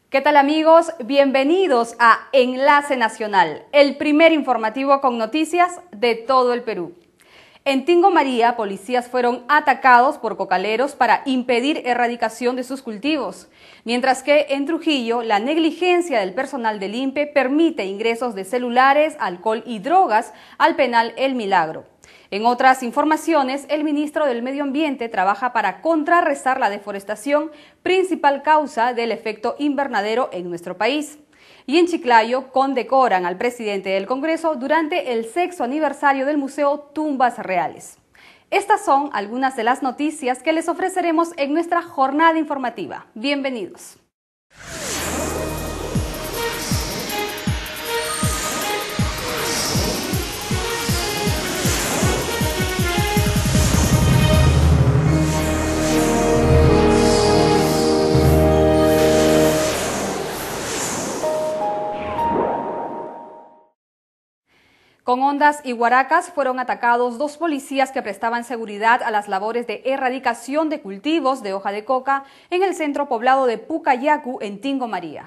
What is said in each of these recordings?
¿Qué tal, amigos? Bienvenidos a Enlace Nacional, el primer informativo con noticias de todo el Perú. En Tingo María, policías fueron atacados por cocaleros para impedir erradicación de sus cultivos, mientras que en Trujillo la negligencia del personal del INPE permite ingresos de celulares, alcohol y drogas al penal El Milagro. En otras informaciones, el ministro del Medio Ambiente trabaja para contrarrestar la deforestación, principal causa del efecto invernadero en nuestro país. Y en Chiclayo condecoran al presidente del Congreso durante el 6º aniversario del Museo Tumbas Reales. Estas son algunas de las noticias que les ofreceremos en nuestra jornada informativa. Bienvenidos. Con ondas y guaracas fueron atacados dos policías que prestaban seguridad a las labores de erradicación de cultivos de hoja de coca en el centro poblado de Pucayacu, en Tingo María.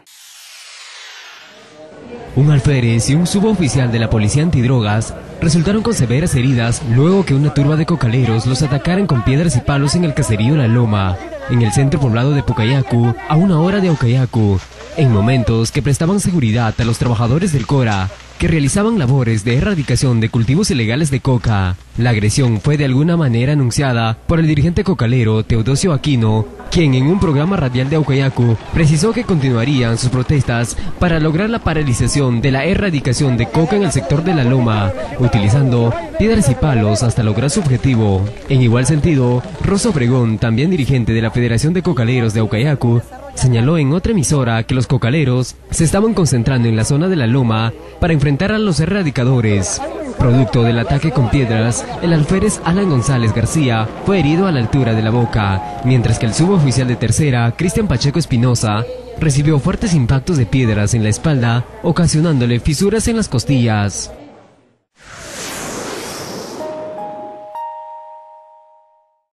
Un alférez y un suboficial de la policía antidrogas resultaron con severas heridas luego que una turba de cocaleros los atacaran con piedras y palos en el caserío La Loma, en el centro poblado de Pucayacu, a 1 hora de Aucayacu, en momentos que prestaban seguridad a los trabajadores del CORA, que realizaban labores de erradicación de cultivos ilegales de coca. La agresión fue de alguna manera anunciada por el dirigente cocalero Teodosio Aquino, quien en un programa radial de Aucayacu precisó que continuarían sus protestas para lograr la paralización de la erradicación de coca en el sector de La Loma, utilizando piedras y palos hasta lograr su objetivo. En igual sentido, Rosa Obregón, también dirigente de la Federación de Cocaleros de Aucayacu, señaló en otra emisora que los cocaleros se estaban concentrando en la zona de La Loma para enfrentar a los erradicadores. Producto del ataque con piedras, el alférez Alan González García fue herido a la altura de la boca, mientras que el suboficial de tercera, Cristian Pacheco Espinosa, recibió fuertes impactos de piedras en la espalda, ocasionándole fisuras en las costillas.